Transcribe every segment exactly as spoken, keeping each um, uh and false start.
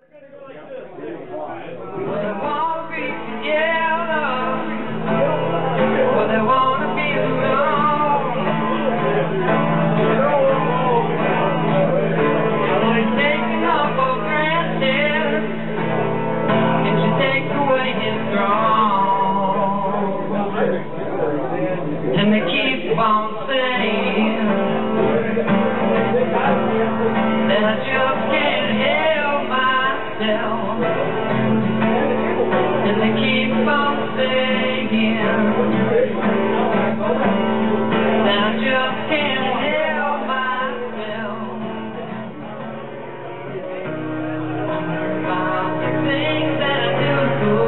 And they keep on saying that I just can't help myself. And they keep on saying that I just can't help myself. About the things that I do.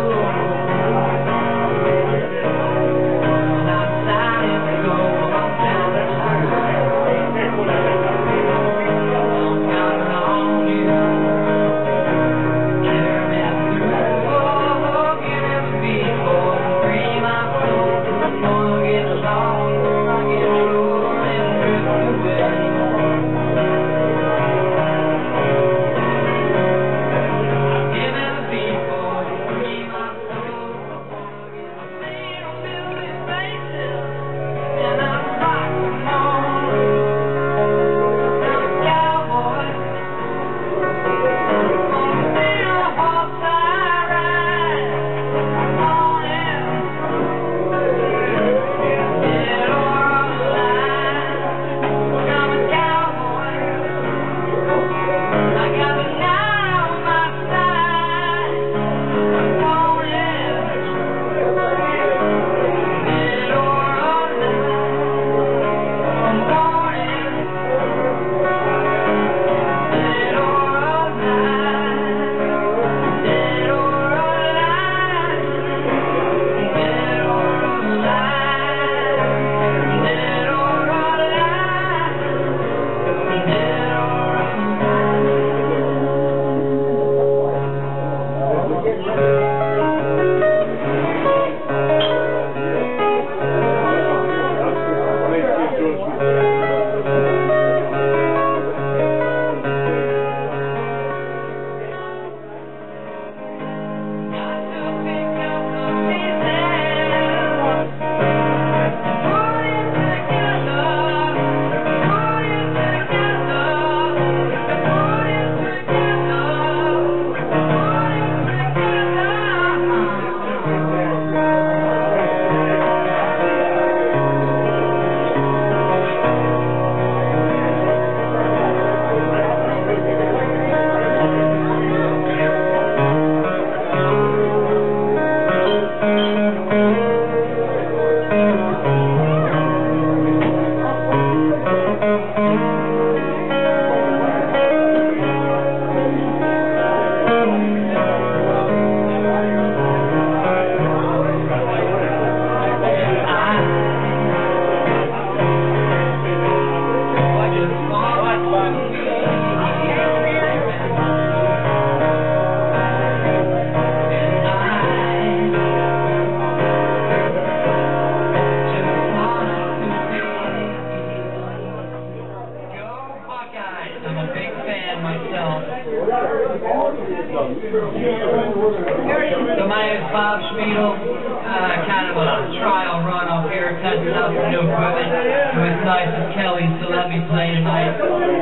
So my name is Bob Schmiedl, uh, kind of a trial run up here, testing out some new equipment. It was nice of Kelly to let me play tonight.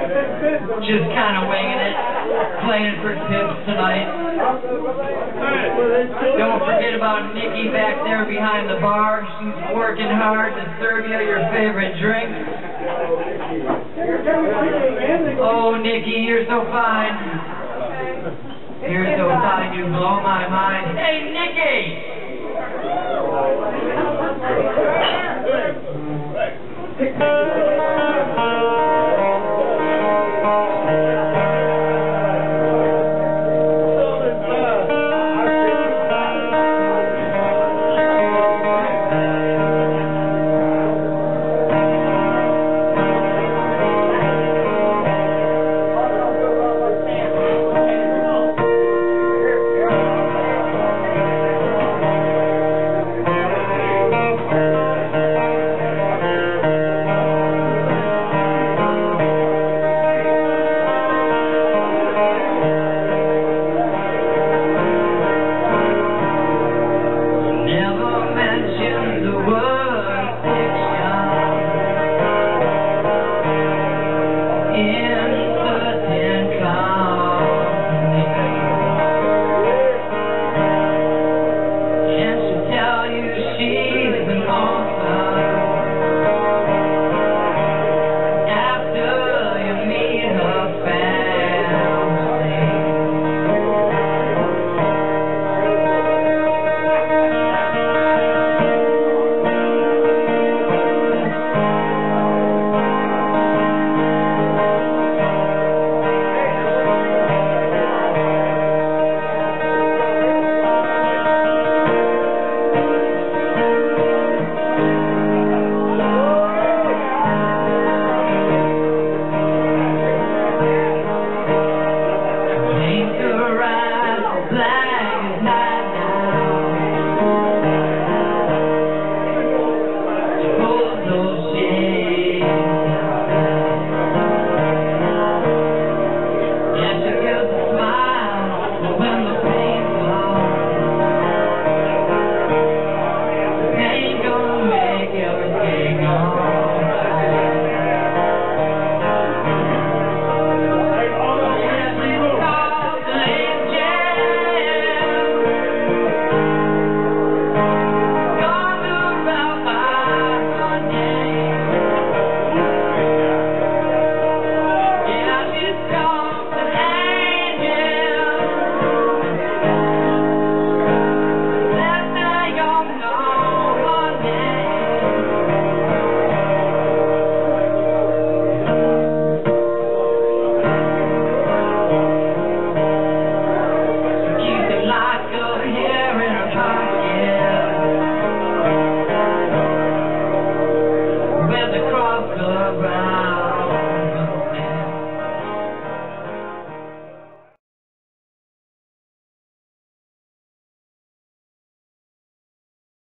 Just kind of winging it, playing for tips tonight. Don't forget about Nikki back there behind the bar. She's working hard to serve you your favorite drink. Oh, Nikki, you're so fine. You're so fine, you blow my mind. Hey, Nikki! in